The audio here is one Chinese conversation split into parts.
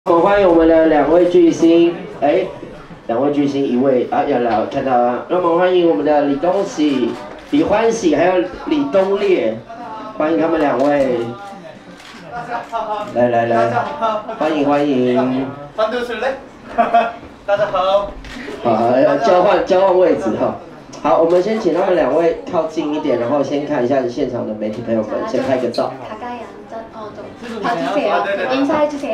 我们欢迎我们的两位巨星，两位巨星，一位要来看到啊，让我们欢迎我们的李东喜、李欢喜，还有李东烈，欢迎他们两位。来，欢迎。 欢度水嘞，大家好。 好，要交换位置哈。好，我们先请他们两位靠近一点，然后先看一下现场的媒体朋友们，先拍个照。 좀 봐주세요. 인사해주세요.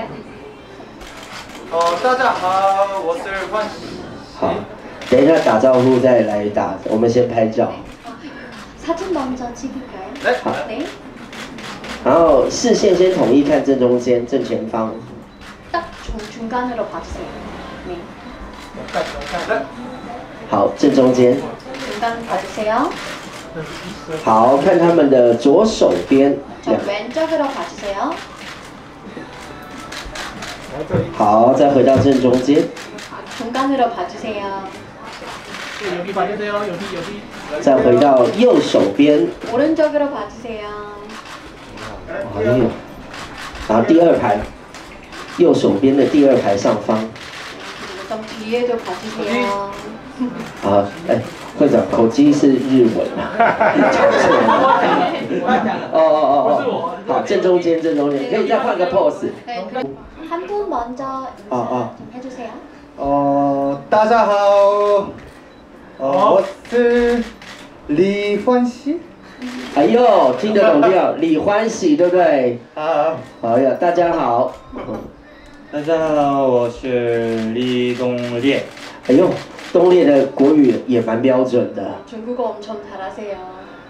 大家好，我是欢喜。 好，等一下打招呼再来打，我们先拍照。 사진 먼저 찍을까요? 네. 네. 然后视线先统一看正中间、正前方。 딱 중간으로 봐주세요. 네. 好，正中间。 중간 봐주세요. 好，看他们的左手边。 저 왼쪽으로 봐주세요. 好，再回到正中间。 중간으로 봐주세요. 여기 봐주세요. 여기. 再回到右手边。 오른쪽으로 봐주세요. 然后第二排，右手边的第二排上方。 좀 뒤에도 봐주세요. 好，会长，口技是日文啊，讲错了。哦，好，正中间，可以再换个 pose。 네, 한 분 먼저 인사 좀 해주세요. 大家好，我是李欢喜。 哎呦，听得懂调，李欢喜，对不对？好呀，大家好。 大家好，我是李东烈。 哎呦，东烈的国语也蛮标准的。 중국어 엄청 잘하세요.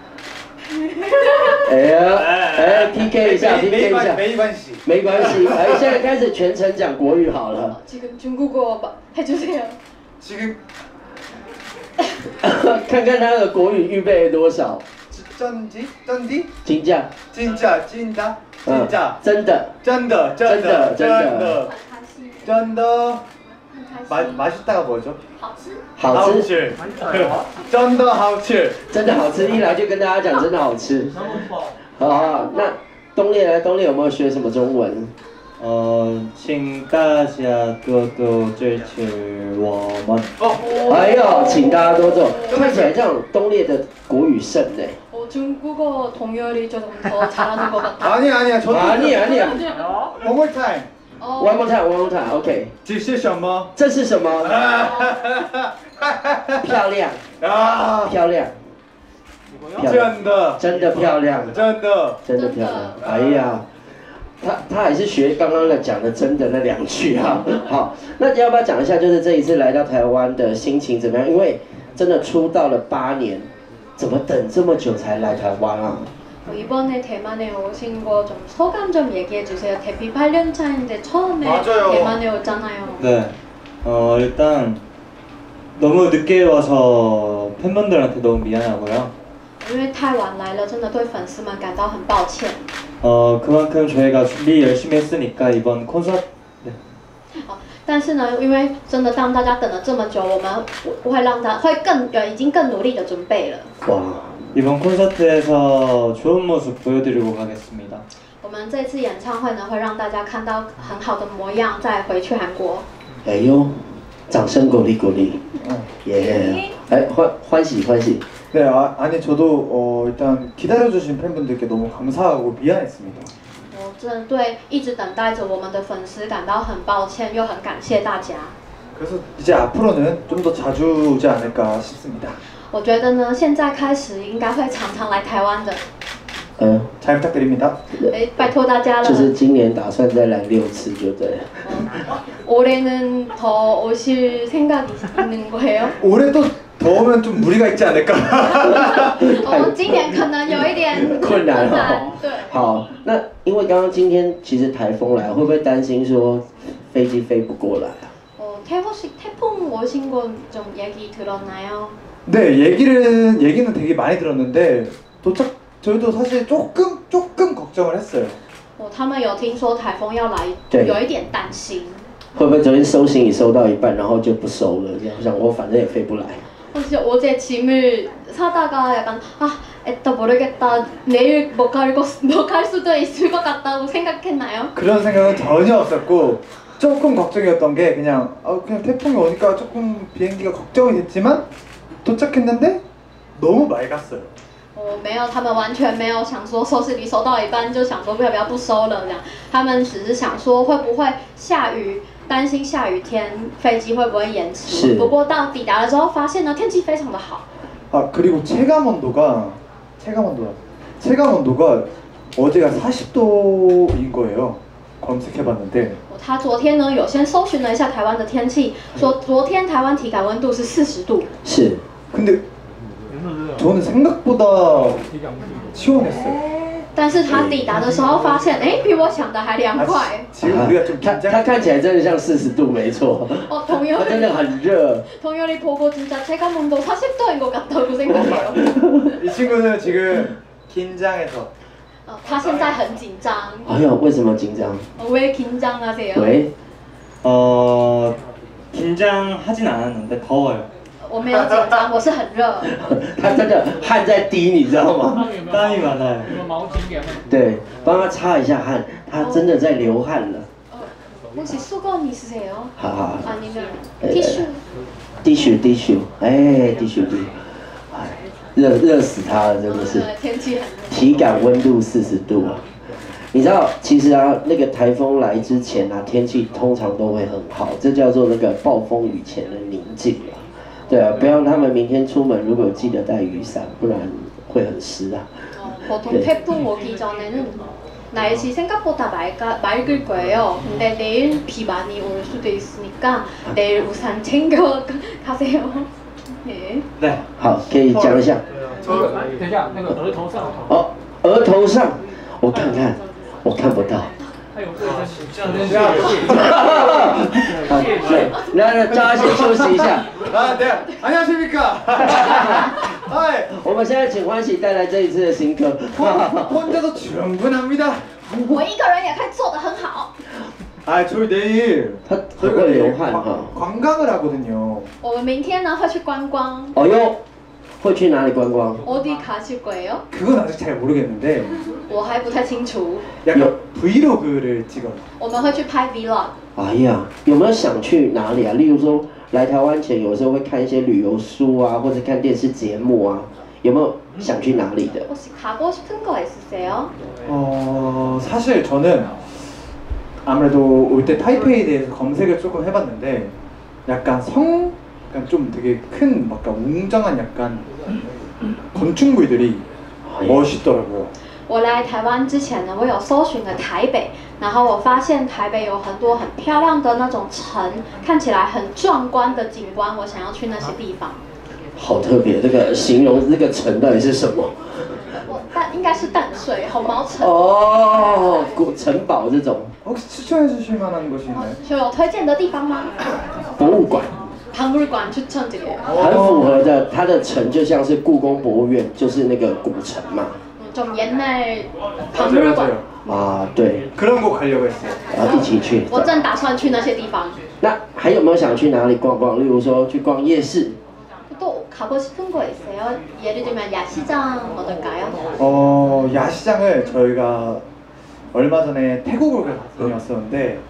PK 一下。 没关系。 现在开始全程讲国语好了。 지금 중국어 해주세요. 지금 看看他的国语预备了多少。 쩐디? 金价。 진짜. 真的。 맛있다가 뭐죠? 好吃. 好吃。 真的好吃. 真的好吃，一来就跟大家讲真的好吃。好，那东烈有没有学什么中文？ 请大家多多支持我们。 哎呦，请大家多多，看起来这样东烈的国语胜呢。 중국어 동열이 좀 더 잘하는 것 같아요. 아니야. 아니야. One more time. One more time. OK. 这是什么？ 这是什么？漂亮。漂亮。真的漂亮。真的漂亮。哎呀，他还是学刚刚的讲的真的那两句啊。好，那要不要讲一下，就是这一次来到台湾的心情怎么样？因为真的出道了8年。 怎么等这么久才来台湾啊？ 이번에 대만에 오신 거 좀 소감 좀 얘기해 주세요. 데뷔 8년 차인데 처음에 맞아요. 대만에 오잖아요. 네. 일단 너무 늦게 와서 팬분들한테 너무 미안하고요. 因为太晚来了，真的对粉丝们感到很抱歉。 그만큼 저희가 준비 열심히 했으니까 이번 콘서트. 네. 但是呢，因为真的让大家等了这么久，我们已经更努力的准备了。 哇！ 이번 콘서트에서 좋은 모습 보여드리고 가겠습니다. 我们这次演唱会呢，会让大家看到很好的模样，再回去韩国。 哎呦，掌声鼓励。예. 欢喜。 네, 아니 저도 일단 기다려주신 팬분들께 너무 감사하고 미안했습니다. 我真的对一直等待着我们的粉丝感到很抱歉，又很感谢大家。 그래서 이제 앞으로는 좀 더 자주 오지 않을까 싶습니다. 我觉得呢，现在开始应该会常常来台湾的。 잘 부탁드립니다. 拜托大家了。 就是今年打算再来6次就对了。 올해는 더 오실 생각이 있는 거예요? 올해 또 더우면 좀 무리가 있지 않을까? 今年可能有一点困难。 对。 好，那因为刚刚今天其实台风来，会不会担心说飞机飞不过来啊？ 태풍 오신 건 좀 얘기 들었나요? 네, 얘기는 되게 많이 들었는데 저희도 사실 조금 걱정을 했어요. 他们有听说台风要来，有一点担心。 会不会昨天收行李收到一半，然后就不收了？这样想我反正也飞不来。 혹시 어제 짐을 사다가 약간 에따 모르겠다 내일 못 갈 수도 있을 것 같다고 생각했나요? 그런 생각은 전혀 없었고 조금 걱정이었던 게 그냥 그냥 태풍이 오니까 조금 비행기가 걱정이 됐지만 도착했는데 너무 맑았어요. 没有，他们完全没有想说收视率收到一半就想说要不要不收了这样，他们只是想说会不会下雨，担心下雨天飞机会不会延迟。不过到抵达的时候发现呢，天气非常的好。 그리고 체감 온도가 어제가 40도인 거예요. 검색해봤는데. 他昨天呢有先搜寻了一下台湾的天气，说昨天台湾体感温度是40度。 是。 근데 저는 생각보다 시원했어요. 但是他抵达的时候发现，哎，比我想的还凉快。 他看起来真的像40度，没错。 哦，同样。 他真的很热。 동열이 보고 진짜 체감 온도 40도인 것 같다고 생각해요. 이 친구는 지금 긴장해서. 他现在很紧张。 哎呦，为什么紧张？ 왜 긴장하세요? 왜? 긴장하진 않았는데 더워요. 我没有紧张，我是很热。 他真的汗在滴，你知道吗？ 땀이 많아요. 对，帮他擦一下汗，他真的在流汗了。 혹시 수건 있으세요? 好好。 아니면 티슈? 티슈，哎，티슈，哎，热死他了，真的是。 天气很热。 体感温度40度啊！你知道，其实啊，那个台风来之前啊，天气通常都会很好，这叫做那个暴风雨前的宁静啊。 对啊，不要让他们明天出门，如果记得带雨伞，不然会很湿啊。 보통 태풍 오기 전에는 날씨 생각보다 맑을 거예요. 근데 내일 비 많이 올 수도 있으니까 내일 우산 챙겨 가세요. 네. 对，好，可以讲一下。 等一下，那个额头上。 哦，额头上，我看看，我看不到。 好，对，来，叫他先休息一下。 네, 안녕하십니까. 我们现在请欢喜带来这一次的新歌。 혼자도 충분합니다. 我一个人也可以做得很好。 저희 내일 他很会流汗哈。 관광을 하거든요. 我们明天呢会去观光。 哦哟，会去哪里观光？ 어디 가실 거예요? 그건 아직 잘 모르겠는데. 我还不太清楚。 약간 브이로그를 찍어요. 我们会去拍 vlog。 哎呀，有没有想去哪里啊？例如说来台湾前，有时候会看一些旅游书啊，或者看电视节目啊，有没有想去哪里的？ 혹시 가고 싶은 거 있으세요? 사실 저는 아무래도 올 때 타이페이에 대해서 검색을 조금 해봤는데 약간 약간 좀 되게 큰 약간 웅장한 약간 건축물들이 멋있더라고요. 我来台湾之前呢，我有搜寻了台北，然后我发现台北有很多很漂亮的那种城，看起来很壮观的景观，我想要去那些地方。 好特别，这个形容这个城到底是什么？ 应该是淡水红毛城。 哦，城堡这种。 혹시 추천해주실 만한 곳이 있나요? 有推荐的地方吗？ 博物馆。 박물관 추천드려요. 很符合的，它的城就像是故宫博物院，就是那个古城嘛。 좀 옛날 박물관. 아, 对。 그런 곳 가려고 했어요. 然后一起去。 我正打算去那些地方。 那还有没有想去哪里逛逛？例如说去逛夜市。 또 가고 싶은 거 있어요? 예를 들면 야시장 어떨까요? 야시장을 저희가 얼마 전에 태국을 다녀왔었는데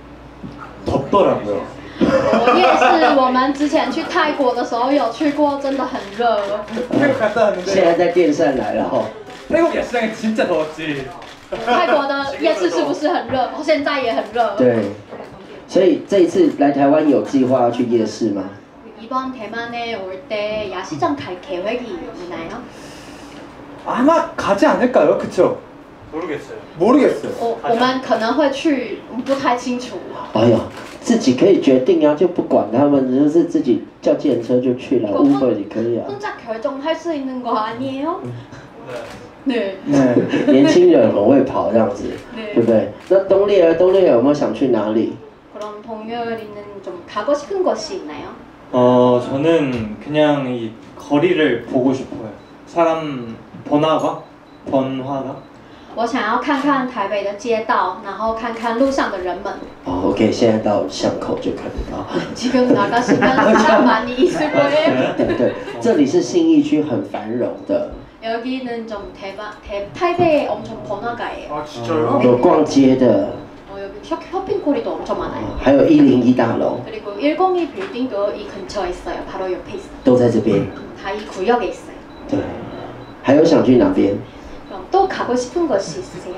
덥더라고요. 夜市我们之前去泰国的时候有去过，真的很热。 태국 갔다 왔는데 现在在电扇来了哈。 태국 야시장이 진짜 더웠지. 泰国的夜市是不是很热？现在也很热。 对，所以这一次来台湾有计划要去夜市吗？ 이번 대만에 올 때 야시장 갈 계획이 있나요? 아마 가지 않을까요? 그쵸? 모르겠어요. 我们可能会去，不太清楚。 哎呀，自己可以决定啊，就不管他们，就是自己叫计程车就去了 ，Uber 也可以啊。 혼자 결정할 수 있는 거 아니에요? 네. 年轻人很会跑这样子，对不对？那东烈有没有想去哪里？ 그럼 동열이는 좀 가고 싶은 곳이 있나요? 저는 그냥 이 거리를 보고 싶어요. 사람 번화가? 我想要看看台北的街道，然后看看路上的人们。 OK， 现在到巷口就看得到。 지금 나가시면 사람 많이 있을 거예요. 对，这里是信义区很繁荣的。 여기는 좀 타이베이 엄청 번화가예요. 아 진짜요? 有逛街的。 여기 쇼핑몰이도 엄청 많아요. 还有101大楼 그리고 102 빌딩도 이 근처에 있어요. 바로 옆에 있어요. 都在这边。 다 이 구역에 있어요. 对，还有想去哪边？ 그럼 또 가고 싶은 곳이 있으세요?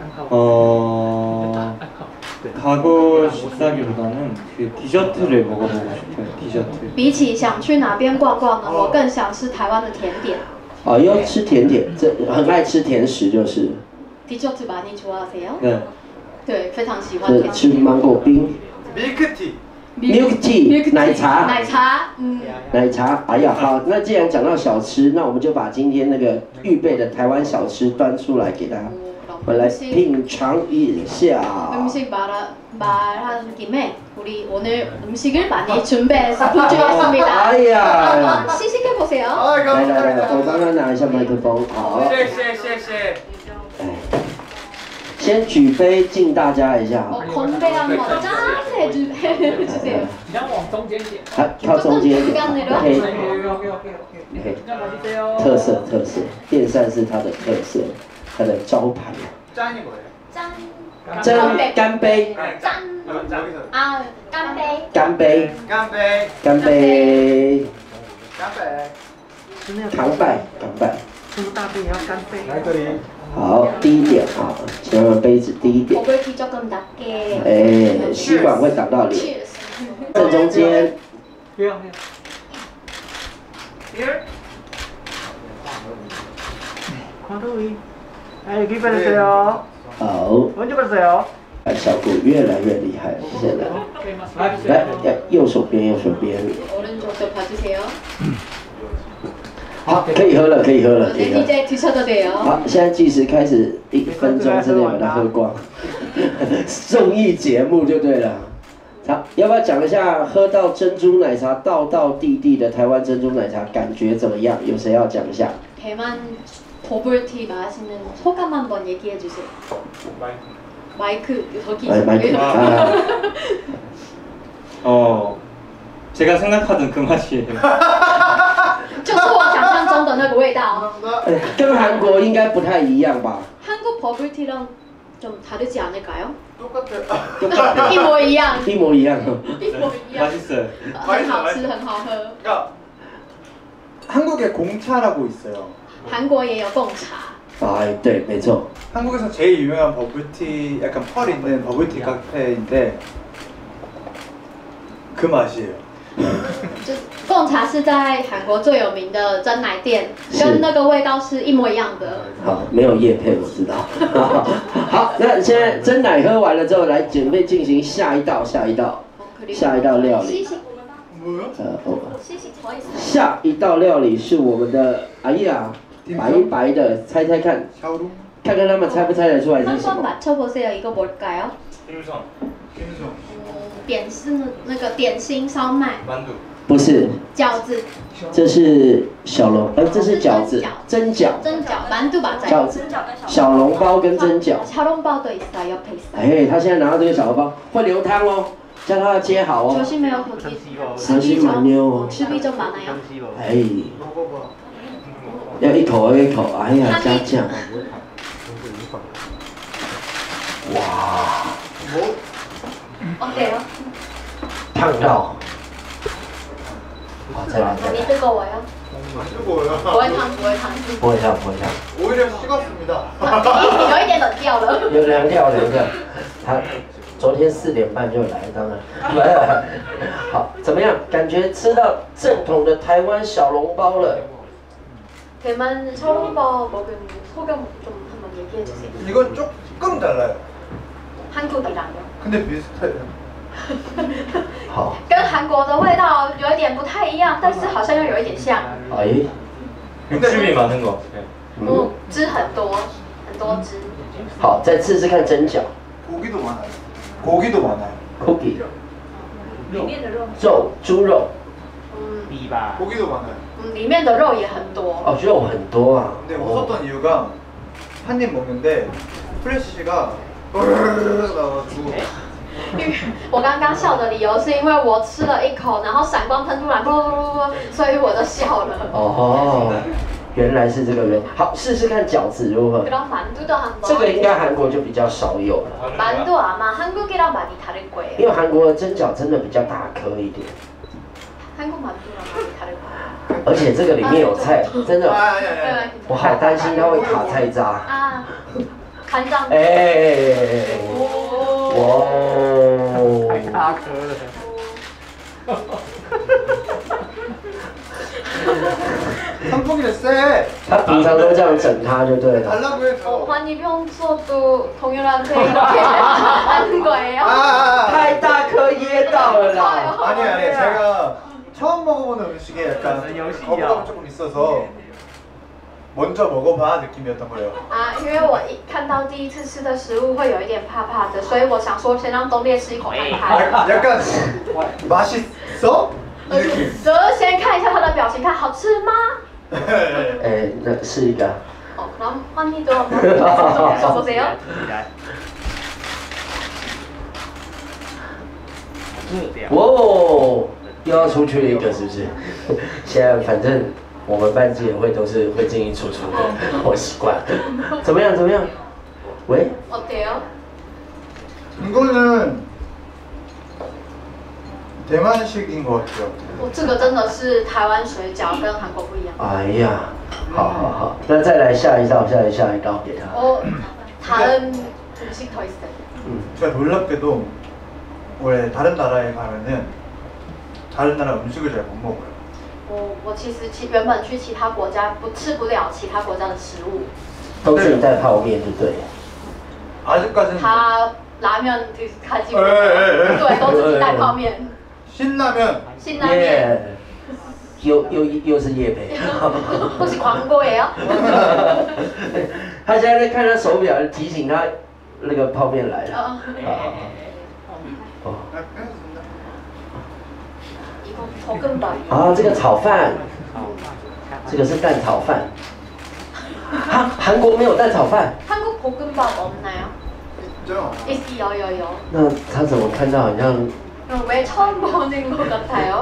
가고 싶다기보다는 그 디저트를 먹어보고 싶어요. 디저트. 比起想去哪边逛逛呢，我更想吃台湾的甜点。 哦，要吃甜点，这很爱吃甜食就是。 디저트 많이 좋아하세요? 네. 对，非常喜欢甜吃点。 芒果冰 밀크티. ，milk tea， 奶茶。 奶茶， 奶茶，哎呀，好，那既然讲到小吃，那我们就把今天那个预备的台湾小吃端出来给大家，我们来品尝一下。 음식 말한 김에 우리 오늘 음식을 많이 준비해서 준비했습니다. 哎呀， 한번 시식해 보세요. 啊， 来来来，我帮他拿一下麦克风，好。 谢谢。 哎，先举杯敬大家一下。 건배 한번 짠 해주세요. 그냥 좀尖点。 靠中间一点 조금 ，OK， 그냥 맛있어요. 特色，电扇是它的特色，它的招牌。 짠이 뭐예요? 짠. 真干杯， 짠. 아, 깐배. 干杯， 깜배. 干杯， 깜배. 扛拜，扛拜。 出大便也要干杯。 来这里。 好，低一点啊，千万杯子低一点。 먹을기 조금 낮게. 哎，吸管会挡到脸。 Cheers. 正中间， 과도이. 아, 여기 받으세요. 好， 먼저 받으세요. 效果越来越厉害了，现在。来，右手边，右手边。 오른쪽도 봐주세요. 好，可以喝了，可以喝了，可以喝。 이제 드셔도 돼요. 好，现在计时开始，1分钟之内把它喝光。综艺节目就对了。好，要不要讲一下喝到珍珠奶茶道道地地的台湾珍珠奶茶感觉怎么样？有谁要讲一下？ 대만 버블티 마시는 소감 한번 얘기해 주세요. 마이크 여기. 마이크. 제가 생각하던 그 맛이에요. 就是我想象中的那个味道。 跟韩国应该不太一样吧？ 한국 버블티랑 좀 다르지 않을까요? 똑같아요. 一模一样， 一模一样。 一模一样， 맛있어요. 很好吃，很好喝。 그러니까 한국에 공차라고 있어요. 韩国也有贡茶， 哎，对，没错。 한국에서 제일 유명한 버블티, 약간 펄 있는 버블티 카페인데 그 맛이에요. 就贡茶是在韩国最有名的珍奶店，跟那个味道是一模一样的。 好，没有业配我知道。好，那现在真奶喝完了之后，来准备进行下一道料理。 뭐요? 下一道料理是我们的，哎呀，白白的，猜猜看， 샤오루? 看看他们猜不猜得出来是什 한번 么？ 맞춰보세요. 이거 뭘까요? dimsum. 点是那个点心烧麦， 만두. 不是， 饺子， 这是小笼，这是饺子，蒸饺， 蒸饺，만두 맞아요. 饺子，小笼包跟蒸饺。 샤롱바도 있어요. 옆에 있어요. 哎，他现在拿到这个小笼包，会流汤哦，叫他接好哦。 조심해요. 거기 조심 많이요. 어. 즙이 좀 많아요. 哎，要一口一口，哎呀，加酱。哇， 어때요? 烫到。好，再来再 많이 来。 뜨거워요? 뜨거워요. 不会烫，不会烫。 不会烫，不会烫。 오히려 식었습니다. 有一点冷掉了。 有凉掉，凉掉。他昨天4点半就来，当然。好，怎么样？感觉吃到正统的台湾小笼包了。 대만 샤롱바 먹은 소감 좀 한번 얘기해 주세요. 이건 조금 달라요. 한국이랑요? 근데 비슷해요. 好， 跟韩国的味道有一点不太一样，但是好像又有一点像。 哎， 육즙이 많은 것 같아요. 汁很多，很多汁。 好，再试试看蒸饺。 고기도 많아요. 고기도 많아요. cookie 里面的肉， 肉，猪肉。 比吧。 고기도 많아요. 里面的肉也很多。 哦，肉很多啊。 근데 웃었던 이유가 한 입 먹는데 플래시가 나와가지고 我刚刚笑的理由是因为我吃了一口，然后闪光喷出来，不，所以我就笑了。 哦， 原来是这个原好，试试看饺子如何？ 그럼 만두도 한번. 这个应该韩国就比较少有了， 만두 아마 한국이랑 많이 다를 거예요. 因为韩国的蒸饺真的比较大颗一点， 한국 만두랑 많이 다를 거예요. 而且这个里面有菜，真的， 네. 我好担心它会卡菜渣。 아, 간장. 哎，哇哦， 大颗了。 선풍기를 쎄. 他平常都这样整它就对了。 달라고 해서. 환희 평소도 동일한테 이렇게 하는 거예요? 太大颗噎到了啦！ 아니 제가 처음 먹어보는 음식에 약간 거부감이 조금 있어서 먼저 먹어봐 느낌이었던 거예요. 啊，因为我一看到第一次吃的食物会有一点怕怕的，所以我想说先让东烈吃一口看看。 약간 맛있어? 이 느낌. 则先看一下他的表情，看好吃吗？ 哎，那试一个。 어, 그럼 환희도 한번 써보세요. 哇哦，又要出去了一个是不是？现在反正我们班级也会都是会进进出出的，我习惯了。怎么样？怎么样？喂？ 어때요? 이거는 대만식인 것 같아요. 这个真的是台湾水饺跟韩国不一样。 哎呀，好好好，那再来下一道，下一道给他。 다른 음식 더 있어요. 제가 놀랍게도 원래 다른 나라에 가면은 다른 나라 음식을 잘 못 먹어요. 我其实原本去其他国家吃不了其他国家的食物。 都自己带泡面就对了。 아직까지는 他拉面가지고 对， 对，都自己带泡面。 신라면 辛拉面。 又是业配。 혹시 광고예요? 他现在在看他手表，提醒他那个泡面来了。 哦。 이거 볶음밥. 啊，这个炒饭，这个是蛋炒饭。哈，韩国没有蛋炒饭。 한국 볶음밥 없나요? 있죠? 있어요. 那他怎么看到好像？ 그럼 왜 처음 보는 것 같아요?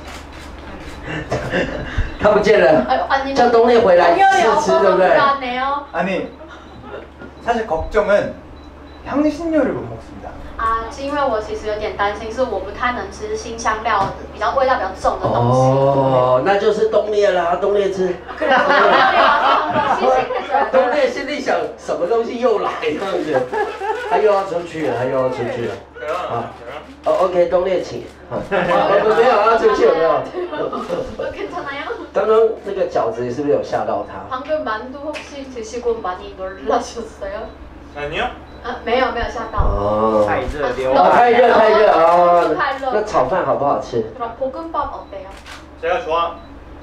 看不见了， 아니면 叫东烈回来试吃，对不对？ 불안해요. 아니 사실 걱정은 향신료를 못 먹습니다. 啊，是因为我其实有点担心，是我不太能吃新香料，比较味道比较重的东西。 哦，那就是东烈啦，东烈吃。东烈心里想，什么东西又来这样子，他又要出去了，啊，哦 ，OK， 东烈请。我们没有要出去，有没有？ 괜찮아요? 刚刚那个饺子是不是有吓到他？ 방금 만두 혹시 드시고 많이 놀라셨어요? 아니요. 아, 没有吓到。 哦， 太热流哦，太热哦。 太热。 那炒饭好不好吃？ 그럼 볶음밥 어때요? 제가 좋아.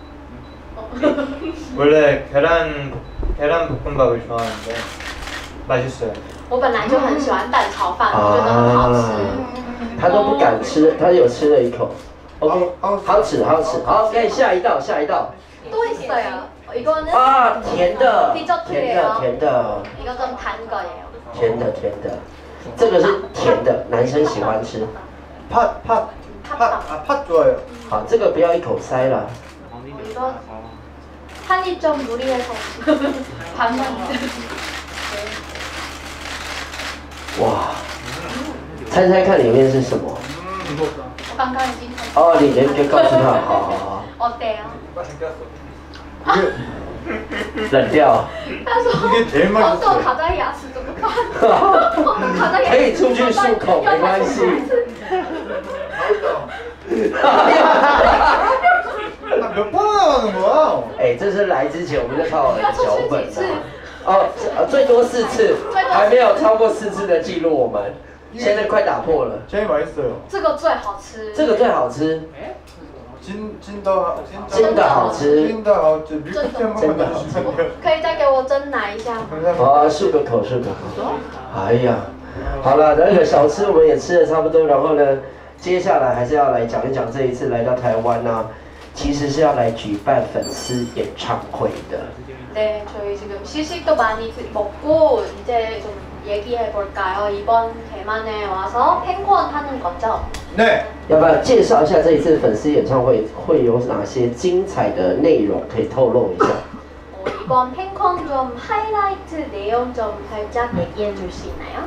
원래 계란 볶음밥을 좋아하는데 맛있어요. 我本来就很喜欢蛋炒饭，我觉得很好吃。 他都不敢吃，他有吃了一口。OK， 好吃。好，OK，下一道。 또 있어요. 이거는 啊，甜的。 디저트예요. 甜的。 이거 좀 단 거예요. 甜的，这个是甜的，男生喜欢吃。 팥 좋아요. 好，这个不要一口塞了。 이거 한입 좀 무리해서 반만. 哇，猜猜看里面是什么？ 我刚刚已经。 哦，你先就告诉他，好。 어때요? 冷掉。 他说 이게 제일 红豆 맛있어요. 卡在牙齿怎么办？卡在牙齿可以出去漱口，没关系。 몇 번 나가는 거야? 哎，这是来之前我们就抄好了脚本的。哦，最多4次，还没有超过4次的记录，我们现在快打破了。 제일 맛있어요. 这个最好吃。 这个最好吃。 真的好吃。 진짜好吃。 밀크티 한 번만 넣어주시면 돼요. 可以再给我蒸奶一下吗？ 啊，漱个口。哎呀，好了，那个小吃我们也吃的差不多，然后呢，接下来还是要来讲一讲这一次来到台湾啊，其实是要来举办粉丝演唱会的。 네, 저희 지금 시식도 많이 먹고 이제 좀 얘기해 볼까요? 이번 대만에 와서 팬콘 하는 거죠? 네. 要不要介绍一下这一次粉丝演唱会会有哪些精彩的内容可以透露一下？ 이번 팬콘 좀 하이라이트 내용 좀 살짝 얘기해 줄 수 있나요?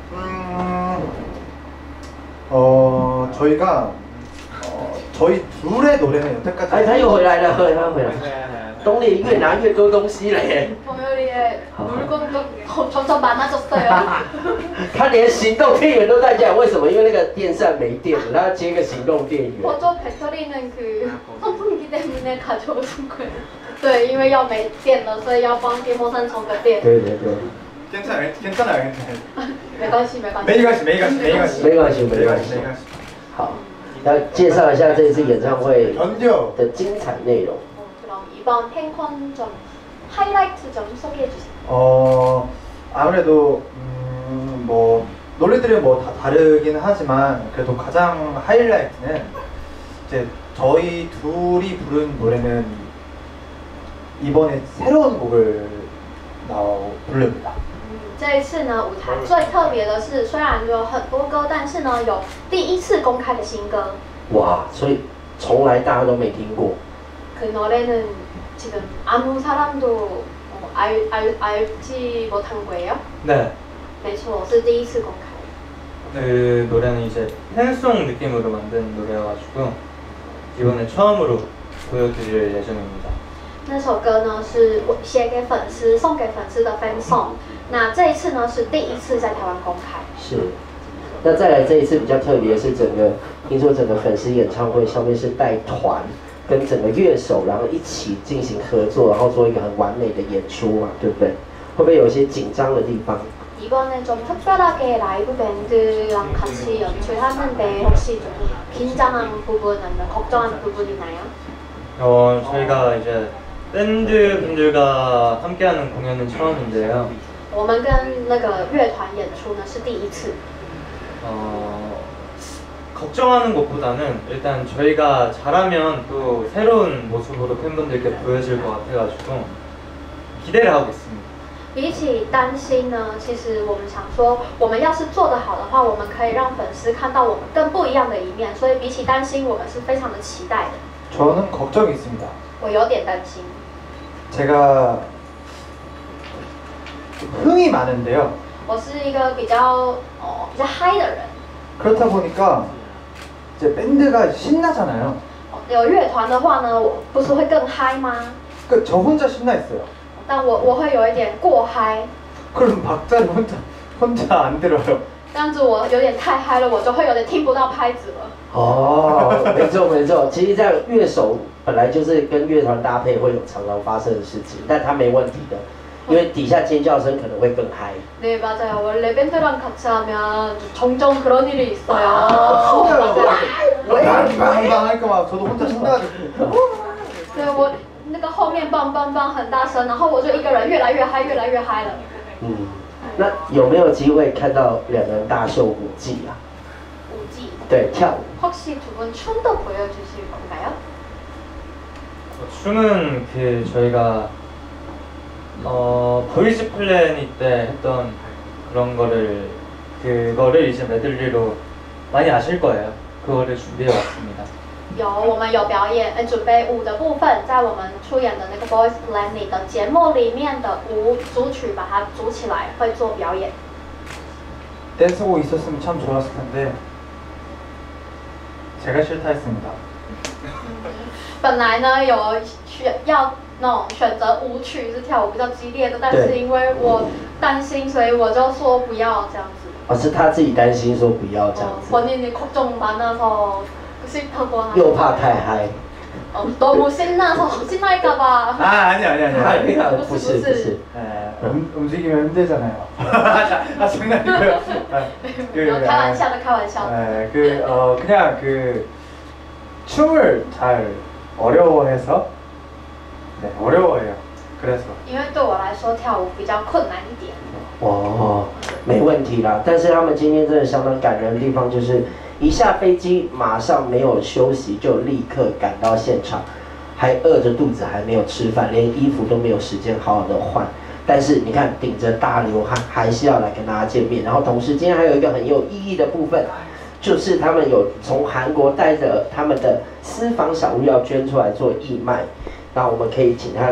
저희가 저희 둘의 노래는 여태까지 哎，他又回来了，他回来。东丽越拿越多东西嘞， 동열이의 물건도 점점 많아졌어요. 他连行动电源都带进来，为什么？因为那个电扇没电了，他要接一个行动电源。 보조 배터리는 그 선풍기 때문에 가져오신 거예요. 对，因为要没电了，所以要帮电风扇充个电。 对对对， 괜찮아요, 괜찮아요. 没关系，没关系。 메이가시. 没关系，没关系。好，要介绍一下这次演唱会 견뎌. 的精彩内容。 그럼 이번 팬콘 좀 하이라이트 좀 소개해 주세요. 아무래도 뭐 노래들이 뭐 다 다르긴 하지만 그래도 가장 하이라이트는 이제 저희 둘이 부른 노래는 이번에 새로운 곡을 부릅니다. 这一次呢，舞台最特别的是，虽然有很多歌，但是呢，有第一次公开的新歌。 哇，所以从来大家都没听过。 그 노래는 지금 아무 사람도 알지 못한 거예요? 네. 没错，是第一次公开。 그 노래는 이제 팬송 느낌으로 만든 노래여가지고 이번에 처음으로 보여드릴 예정입니다. 那首歌呢是我写给粉丝、送给粉丝的 fan song。那这一次呢是第一次在台湾公开。 是。那再来这一次比较特别的是，听说整个粉丝演唱会上面是带团，跟整个乐手然后一起进行合作，然后做一个很完美的演出嘛，对不对？会不会有一些紧张的地方？ 이번에 좀 특별하게 라이브 밴드랑 같이 연출하는데 혹시 좀 긴장한 부분 아니면 걱정하는 부분 있나요? 저희가 이제 밴드 분들과 함께하는 공연은 처음인데요. 我们跟那个乐团演出呢是第一次。 걱정하는 것보다는 일단 저희가 잘하면 또 새로운 모습으로 팬분들께 보여질 것 같아가지고 기대를 하고 있습니다. 比起担心呢，其实我们想说，我们要是做得好的话，我们可以让粉丝看到我们更不一样的一面。所以比起担心，我们是非常的期待的。 저는 걱정이 있습니다. 我有点担心。 제가 흥이 많은데요. 我是一个比较嗨的人。 그렇다 보니까 이제 밴드가 신나잖아요. 有乐团的话呢，我不是会更嗨吗？ 그러니까 저 혼자 신나 있어요. 但我会有一点过嗨， 그럼 박자를 혼자 안 들어요. 这样子我有点太嗨了，我就会有点听不到拍子了。 哦，没错没错，其实这样乐手本来就是跟乐团搭配会有常常发生的事情，但他没问题的，因为底下尖叫声可能会更嗨。 네 맞아요. 원래 밴드랑 같이 하면 종종 그런 일이 있어요. 빵빵하니까 막 저도 혼자 신나가지고. 对我那个后面棒棒棒很大声，然后我就一个人越来越嗨，越来越嗨了。 那有没有机会看到两个人大秀舞技啊？ 舞技。 对，跳舞。 혹시 두 분 춤도 보여주실 건가요? 춤은 저희가 보이즈 플래닛 때 했던 그거를 이제 메들리로 많이 아실 거예요. 그거를 준비해 왔습니다. 我们有表演，准备舞的部分，在我们出演的那个 Boys Planet 的节目里面的舞组曲，把它组起来，会做表演。 댄스곡 있었으면 참 좋았을 텐데 제가 싫다 했습니다. 本来呢要那种选择舞曲是跳舞比较激烈的，但是因为我担心，所以我就说不要这样子。 是他自己担心说不要这样子。 본인이 걱정 많아서 싫다고 하는. 又怕太嗨。 너무 신나서 신날까봐. 아니야. 不是。 움직이면 힘들잖아요. 장난이고요. 开玩笑的。 그냥 춤을 잘 어려워해서 어려워해요. 그래서. 因为对我来说跳舞比较困难一点。 没问题啦。但是他们今天真的相当感人的地方就是。 一下飞机，马上没有休息，就立刻赶到现场，还饿着肚子，还没有吃饭，连衣服都没有时间好好的换。但是你看，顶着大流汗，还是要来跟大家见面。然后同时，今天还有一个很有意义的部分，就是他们有从韩国带着他们的私房小物要捐出来做义卖。那我们可以请他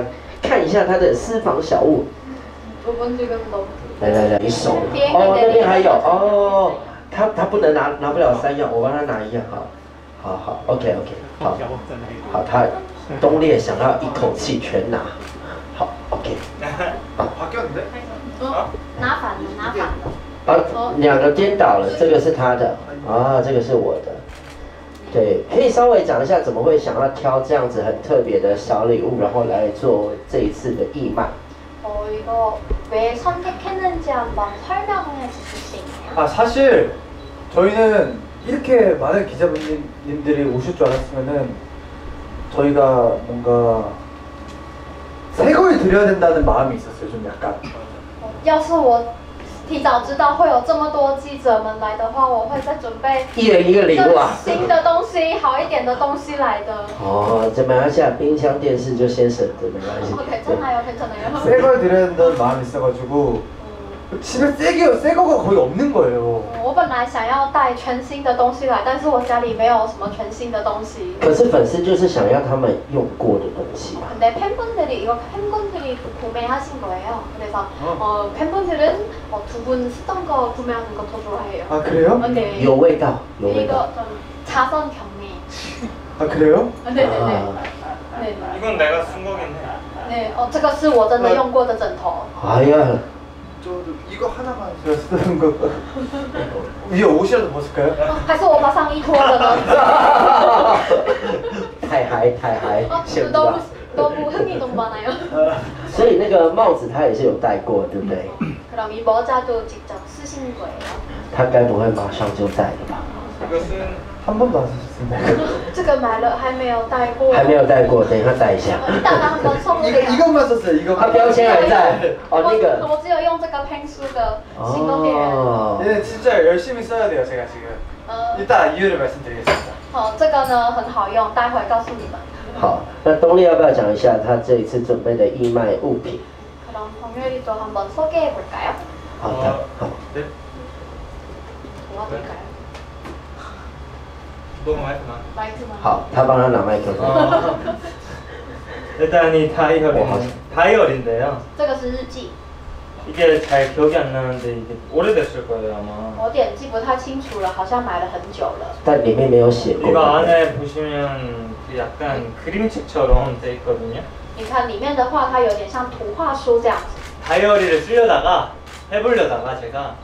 看一下它的私房小物。 두분 지금 너무 来，你手。哦，那边还有哦，他不能拿不了3样，我帮他拿1样好 ，OK， 好，他东烈想要一口气全拿，好 ，OK， 바뀌었는데? 拿反了。 2个颠倒了，这个是他的，这个是我的。 对，可以稍微讲一下怎么会想要挑这样子很特别的小礼物，然后来做这一次的义卖。 이거 왜 선택했는지 한번 설명해 주실 수 있나요? 아 사실 저희는 이렇게 많은 기자분들이 오실 줄 알았으면은 저희가 뭔가 새 걸 드려야 된다는 마음이 있었어요. 좀 약간. 要是我提早知道会有这么多记者们来的话，我会再准备 1人1个礼物啊！ 新的东西，好一点的东西来的。 哦，这没关系，冰箱、电视就先省着，没关系。 괜찮아요. 새 걸 드려야 된다는 마음이 있어가지고 집에 새 거가 거의 없는 거예요. 我本来想要带全新的东西来，但是我家里没有什么全新的东西。 可是粉丝就是想要他们用过的东西啊。 근데 팬분들이 구매하신 거예요. 그래서 팬분들은 두 분 쓰던 거 구매하는 거 더 좋아해요. 아 그래요? 네. 有味道，有味 이거 道。 좀 자선 경매. 아 그래요? 네네네. 네. 이건 내가 쓴 거긴 해. 네, 这个是我真的用过的枕头。 哎呀， 저도 이거 하나만 제가 쓰던 거 위에 옷이라도 벗을까요? 还是我把上衣脱了呢？ 太嗨，羡慕 너무 啊！ 너무 흥이 너무 많아요. 所以那个帽子他也是有戴过，对不对？ 그럼 이 모자도 직접 쓰신 거예요? 他该不会马上就戴了吧？ 이것은 한 번도 안 쓰셨습니다. 这个买了还没有戴过。 还没有戴过，等一下戴一下。 이따가 한번 써보세요. 이것만 썼어요. 他 이것만. 标签还在哦，那个我只有用这个喷书的行动电源。 哦， 얘 진짜 열심히 써야 돼요. 제가 지금. 이따 이유를 말씀드리겠습니다. 这个呢很好用，待会告诉你们。 好，那东丽要不要讲一下他这一次准备的义卖物品？ 그럼 정유리도 한번 소개해 볼까요? 好的，好。 네? 도와드릴까요? 너무 많구나. 마이크만. 好，他帮他拿麦克风。 일단 이 다이어리인데요. 这个是日记， 이게 잘 기억이 안 나는데 이게 오래됐을 거예요 아마. 我有点记不太清楚了，好像买了很久了。 但里面没有写过。 이거 안에 보시면 그 약간 그림책처럼 돼 있거든요. 你看里面的话，它有点像图画书这样子。 다이어리를 쓰려다가 해보려다가 제가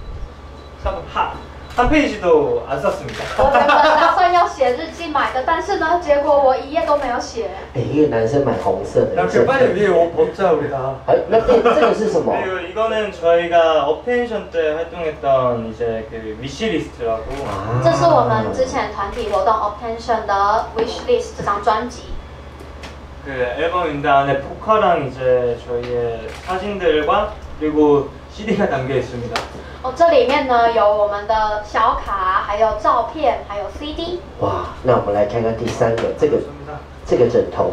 한 페이지도 안 썼습니다. 我原本打算要写日记买的，但是呢，结果我一页都没有写。 哎，一个男生买红色的。 야, 그 빨리 위에 옷 벗자 우리 다. 哎，那这个是什么？ 그리고 이거는 저희가 업텐션 때 활동했던 이제 그 위시리스트라고. 啊这是我们之前团体活动 Obtention 的 Wish List 这张专辑。 그 앨범인데 안에 포카랑 이제 저희의 사진들과 그리고 CD가 담겨 있습니다. 这里面呢有我们的小卡，还有照片，还有 CD。 哇，那我们来看看第3个，这个枕头。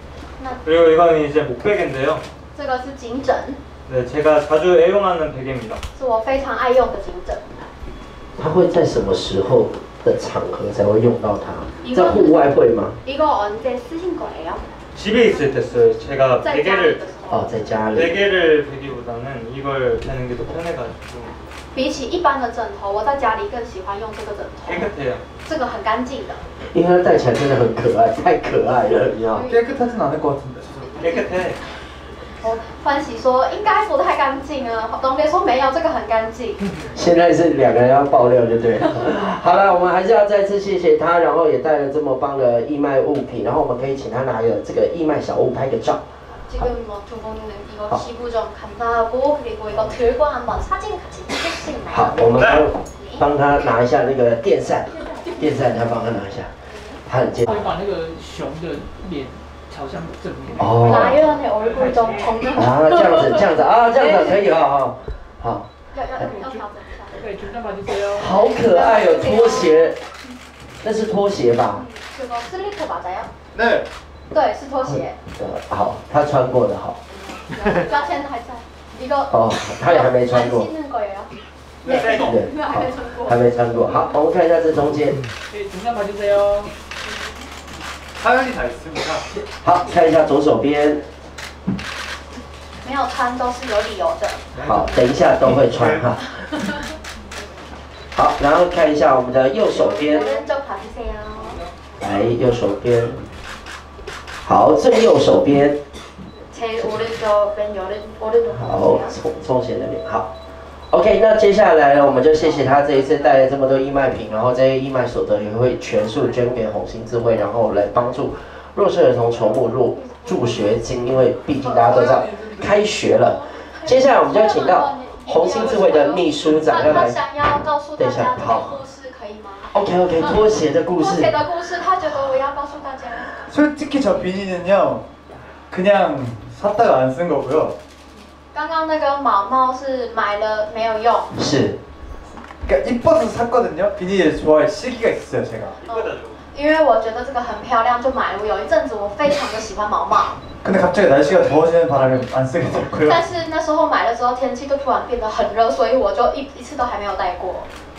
그리고 이거는 이제 목베개인데요. 这个是颈枕， 네, 제가 자주 애용하는 베개입니다. 是我非常爱用的颈枕。 它会在什么时候的场合才会用到它？在户外会吗？ 이거 언제 쓰신 거예요? 집에 있을 때 써요. 제가 在家里 베개를 的时候。 哦，在家里。 베개를 베기보다는 이걸 베는 게 더 편해가지고 比起一般的枕头，我在家里更喜欢用这个枕头。 깨끗해요. 这个很干净的。 因为它戴起来真的很可爱，太可爱了，你知道。 깨끗하진 않을 것 같은데. 깨끗해. 欢喜说应该不太干净啊，东烈说没有，这个很干净。 现在是2个人要爆料，就对了。好了，我们还是要再次谢谢他，然后也带了这么棒的义卖物品，然后我们可以请他拿个这个义卖小物拍个照。 지금 두 분은 이거 기부 좀 감사하고 그리고 이거 들고 한번 사진 같이 찍을 수 있나요? 好，我们帮他拿一下那个电扇，他帮他拿一下，他很健。 会把那个熊的脸朝向正面。 哦。 라이언의 얼굴 좀 정면. 啊，这样子啊，这样子可以哦，好。 要调整一下。 네, 중단 봐주세요. 好可爱哦，拖鞋，那是拖鞋吧？ 그거 슬리퍼 맞아요? 네. 对，是拖鞋。 好，他穿过的好。 标签还在。이거 哦，他也还没穿 안 过。 신는 거예요? 对， 네. 好 안穿过。 还没穿过。好，我们看一下这中间。 네, 중단 봐주세요. 사연이 다 있습니다. 好，看一下左手边。 没有穿都是有理由的。 好，等一下都会穿哈。好，然后看一下我们的右手边，来右手边，好，最右手边，好，从前那边好。OK， 那接下来呢，我们就谢谢他这一次带来这么多义卖品，然后这些义卖所得也会全数捐给红星智慧，然后来帮助弱势儿童筹募助学金，因为毕竟大家都知道开学了。接下来我们就要请到红星智慧的秘书长要来。 他想要告诉大家这个故事，可以吗 ？OK， 拖鞋的故事。 拖鞋的故事，他觉得我要告诉大家。 솔직히 저 비니는요 그냥 샀다가 안 쓴 거고요. 刚刚那个毛毛是买了没有用。 是。 그러니까 이뻐서 샀거든요. 비니를 좋아할 시기가 있어요, 제가. 因为我觉得这个很漂亮，就买了。我有一阵子我非常的喜欢毛毛。 근데 갑자기 날씨가 더워지는 바람에 안 쓰게 됐고요. 但是那时候买了之后，天气就突然变得很热，所以我就一次都还没有戴过。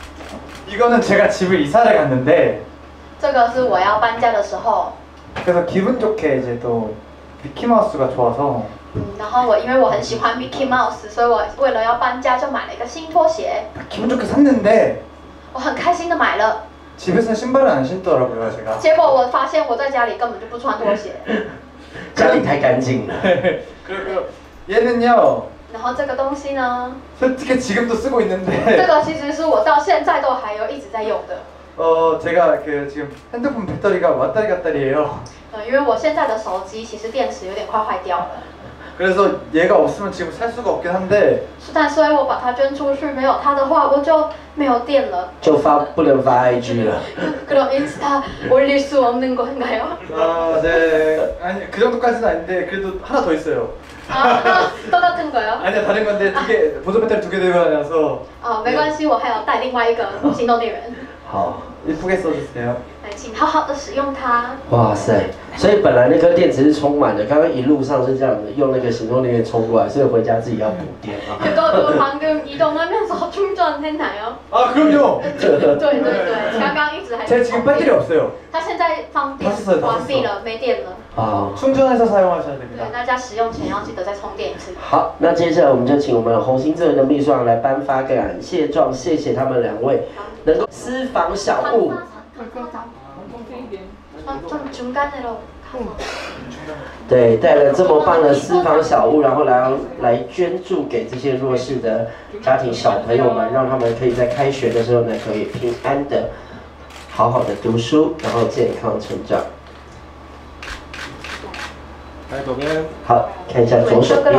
이거는 제가 집을 이사를 갔는데. 这个是我要搬家的时候。 그래서 기분 좋게 이제 또 미키마우스가 좋아서. 然后因为我很喜欢 Mickey Mouse， 所以我为了要搬家就买了一个新拖鞋。 기분 좋게 샀는데. 我很开心的买了。 집에서 신발을 안 신더라고요, 제가. 结果我发现我在家里根本就不穿拖鞋。 家里太干净了。 그리고 얘는요. 然后这个东西呢？ 솔직히 지금도 쓰고 있는데. 这个其实是我到现在都还有一直在用的。 제가 그 지금 핸드폰 배터리가 왔다리 갔다리예요. 因为我现在的手机其实电池有点快坏掉了。 그래서 얘가 없으면 지금 살 수가 없긴 한데. 但所以我把它捐出去，没有它的话，我就没有电了。 就不能发 IG 了。 그럼 인스타 올릴 수 없는 건가요? 아, 네. 아니 그 정도까지는 아닌데 그래도 하나 더 있어요. 아, 똑같은 거요? 아니야 다른 건데 두 개 보조 배터리 2개 들고 다녀서. 没关系，我还有带另外一个行动电源。 好， 예쁘게 써주세요. 请好好的使用它。 哇塞！所以本来那颗电池是充满的，刚刚一路上是这样的，用那个行动电源充过来，所以回家自己要补电啊。 그것도 방금 이동하면서 충전했나요? 아 그럼요. 对，刚刚一直还。 제가 지금 배터리 없어요. 它现在放电完毕了，没电了。 啊， 충전해서 사용하셔야 对， 됩니다. 大家使用前要记得再充电一次。 好，那接下来我们就请我们红星智慧的秘书长来颁发感谢状，谢谢他们2位能够私房小物。 좀 중간으로. 对，带了这么棒的私房小物，然后来捐助给这些弱势的家庭小朋友们，让他们可以在开学的时候呢，可以平安的、好好的读书，然后健康成长。 来左边。 好，看一下左手边。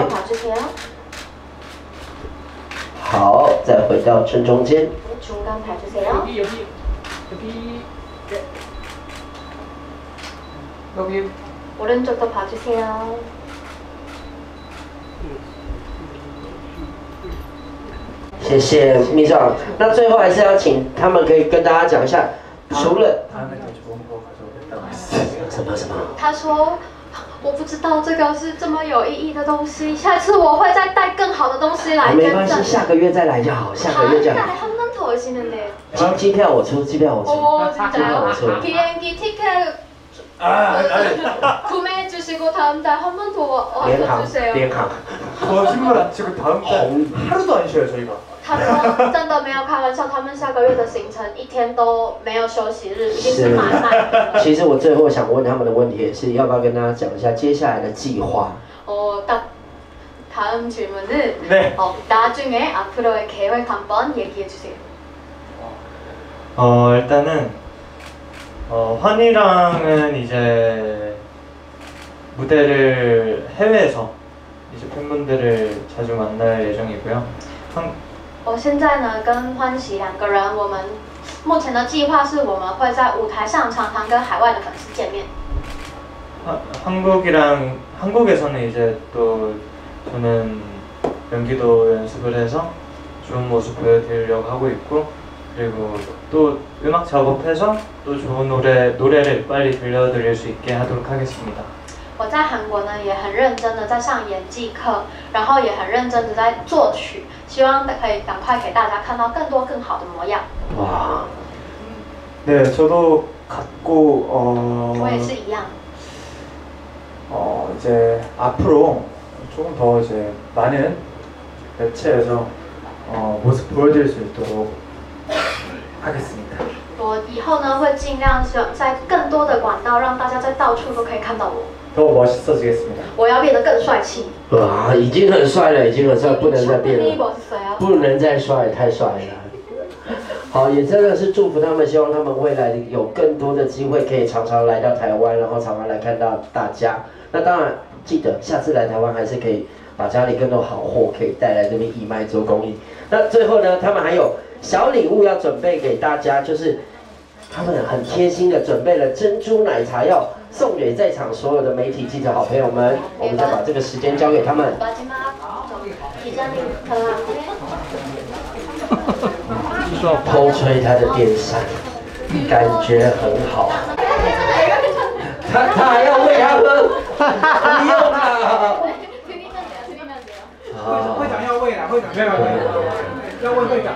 好，再回到正中间。 중간 봐주세요. 여기 오른쪽도 봐주세요. 谢谢秘书长。那最后还是要请他们可以跟大家讲一下，除了 다음에 더 좋은 거 가져오겠다고 했어요. 什么？ 他说。 我不知道这个是这么有意义的东西，下次我会再带更好的东西来捐赠。 没关系，下个月再来就好，下个月就好。 한번더 오시는데. 机票我出，机票我出。 오 진짜요? 비행기 티켓 구매해 주시고 다음 달 한 번 더 와주세요. 联航。 거짓말 안 치고 다음 달 하루도 안 쉬어요 저희가. 他说真的没有开玩笑，他们下个月的行程一天都没有休息日，一定是满满的。 其实我最后想问他们的问题也是，要不要跟大家讲一下接下来的计划？ 다음 질문은 네. 나중에 앞으로의 계획 한번 얘기해 주세요. 일단은 환희랑은 이제 무대를 해외에서 이제 팬분들을 자주 만날 예정이고요. 我现在呢跟欢喜2个人，我们目前的计划是我们会在舞台上常常跟海外的粉丝见面。 한국에서는 이제 또 저는 연기도 연습을 해서 좋은 모습 보여드리려고 하고 있고 그리고 또 음악 작업해서 또 좋은 노래를 빨리 들려드릴 수 있게 하도록 하겠습니다. 我在韩国呢也很认真的在上演技课，然后也很认真的在作曲，希望可以赶快给大家看到更多更好的模样。 哇， 네, 저도 갖고 我也是一样。 이제 앞으로 조금 더 이제 많은 매체에서 모습 보여드릴 수 있도록 하겠습니다. 我以后呢会尽量在更多的管道让大家在到处都可以看到我。 더 멋있어지겠습니다. 我要变得更帅气。 哇，已经很帅了，已经很帅，不能再变了， 是谁啊？ 不能再帅，太帅了。好，也真的是祝福他们，希望他们未来有更多的机会可以常常来到台湾，然后常常来看到大家。那当然，记得下次来台湾还是可以把家里更多好货可以带来这边义卖做公益。那最后呢，他们还有小礼物要准备给大家，就是他们很贴心的准备了珍珠奶茶要送给在场所有的媒体记者好朋友们。我们再把这个时间交给他们。 偷吹他的电扇，感觉很好。他还要喂他喝，不用啦。 会长要喂啦，会长没有要问会长。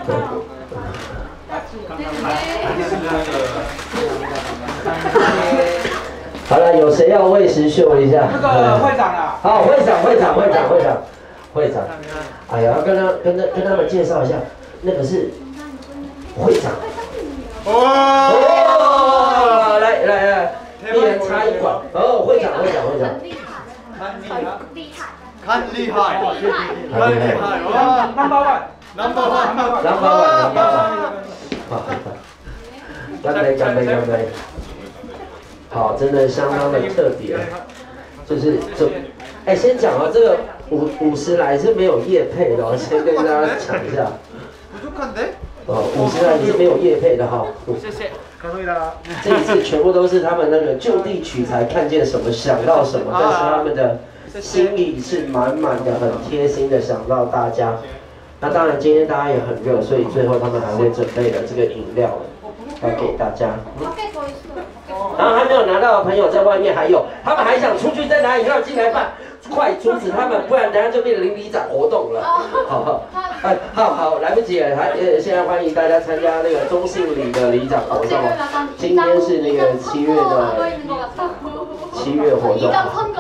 好了，有谁要喂食秀一下？ 那个会长啊。 好，会长。哎呀，跟他们介绍一下，那个是会长。哦，来，一人插一管。哦，会长。 很厉害。 Number one。干杯！好，真的相当的特别，就是先讲啊，这个50来是没有业配的，先跟大家讲一下。50来是没有业配的哈。谢谢。这一次全部都是他们那个就地取材，看见什么想到什么，但是他们的心意是满满的，很贴心的想到大家。那当然，今天大家也很热，所以最后他们还会准备了这个饮料要给大家。然后还没有拿到的朋友在外面还有，他们还想出去再拿饮料进来办，快阻止他们，不然等下就变成邻里长活动了。好，来不及了，现在欢迎大家参加那个中信里的里长活动。今天是那个7月活动。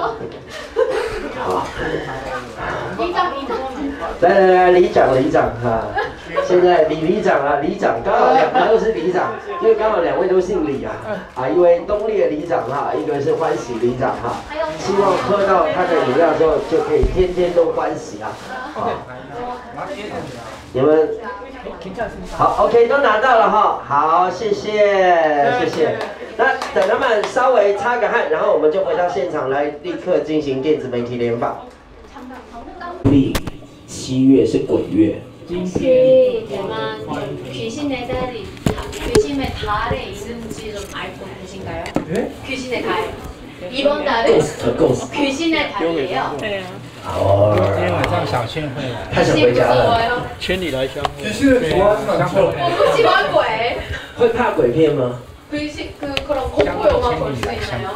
好。 来，里长哈，现在里长啊，里长刚好2个都是里长，因为刚好2位都姓李啊，一位东烈里长哈，一个是欢喜里长哈，希望喝到他的饮料之后就可以天天都欢喜啊，好，你们好 ，OK 都拿到了哈，好，谢谢。那等他们稍微擦个汗，然后我们就回到现场来，立刻进行电子媒体联访。 7月是鬼月。 혹시 대만 귀신의 달이 귀신의 달에 있는지 좀 알고 계신가요? 네? 귀신의 달. 이번 달은 귀신의 달이에요. 네. 今天晚上小倩会来。 他想回家了。 千里来相会。 귀신을 좋아하진 않죠? 我不喜欢鬼。 会怕鬼片吗？ 귀신 그런 공포 영화 볼 수 있나요?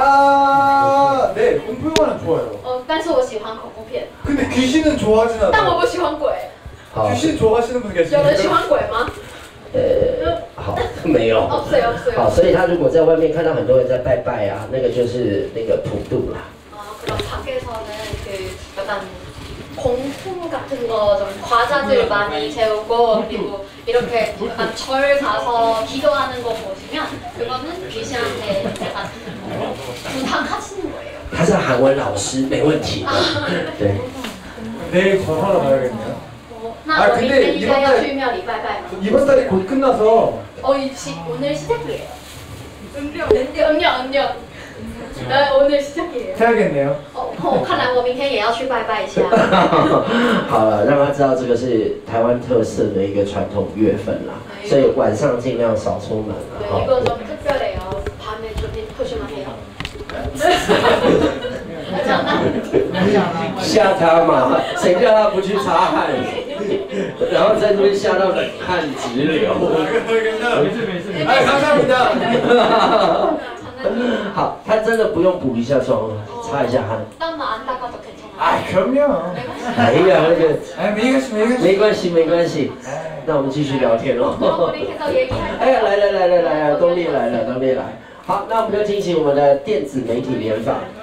네, 공포 영화는 좋아요. 但是我喜欢恐怖片。 근데 귀신은 좋아하진 않아요. 但我不喜欢鬼。 귀신 좋아하시는 분 有人喜 계십니까? 欢鬼吗？ 好，没有。 없어요. 好，所以他如果在外面看到很多人在拜拜啊，那个就是那个普渡啦。 그럼 밖에서는 그 약간 공품 같은 거 좀 과자들 많이 재우고 그리고 이렇게 약간 절 가서 기도하는 거 보시면 그거는 귀신한테 약간 부탁하시는 거예요. 他是韩文老师，没问题的。对。 내일 전화로 가야겠네요. 那我明天应该要去庙里拜拜吗？ 이번 달이 곧 끝나서 오늘 시작이에요. 음력. 네, 오늘 시작이에요. 해야겠네요. 看来我明天也要去拜拜一下。 好了，让他知道这个是台湾特色的一个传统月份啦，所以晚上尽量少出门了。 네, 이거 좀 특별해요. 밤에 좀 조심하세요. 吓他嘛，谁叫他不去擦汗，然后在这边吓到冷汗直流。 哎감사합니다. 好，他真的不用补一下妆，擦一下汗。 땀만 안 닦아도 괜찮아요. 아 그럼요. 哎呀，那个 아没关系，没关系。那我们继续聊天喽。 우리 계속 얘기할 哎呀，来，东烈来了。好，那我们就进行我们的电子媒体联访。